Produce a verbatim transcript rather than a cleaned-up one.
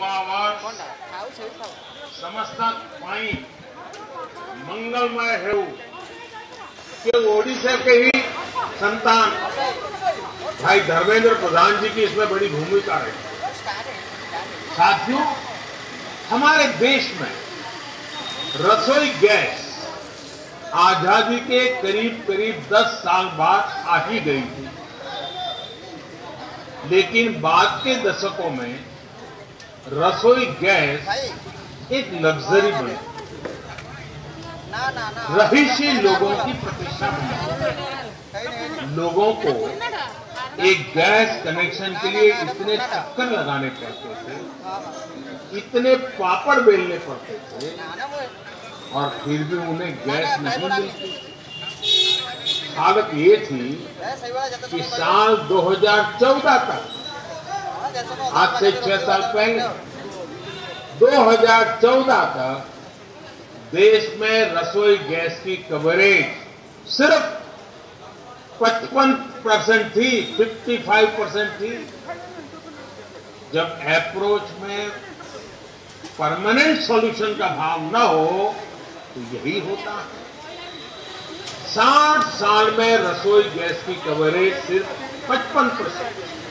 नवा वर्ष समस्त पाई मंगलमय है कि ओडिशा के ही संतान भाई धर्मेंद्र प्रधान जी की इसमें बड़ी भूमिका है। साथियों, हमारे देश में रसोई गैस आजादी के करीब करीब दस साल बाद आ ही गई थी, लेकिन बाद के दशकों में रसोई गैस एक लग्जरी बनी, रहीसी लोगों की प्रतिष्ठा बनी। लोगों को एक गैस कनेक्शन के लिए इतने चक्कर लगाने पड़ते थे, इतने पापड़ बेलने पड़ते थे, और फिर भी उन्हें गैस नहीं मिलती। हालत ये थी कि साल दो हज़ार चौदह तक, आज से छह साल पहले, दो हज़ार चौदह तक देश में रसोई गैस की कवरेज सिर्फ पचपन परसेंट थी, पचपन परसेंट थी। जब अप्रोच में परमानेंट सॉल्यूशन का भाव न हो तो यही होता है। साठ साल में रसोई गैस की कवरेज सिर्फ पचपन परसेंट।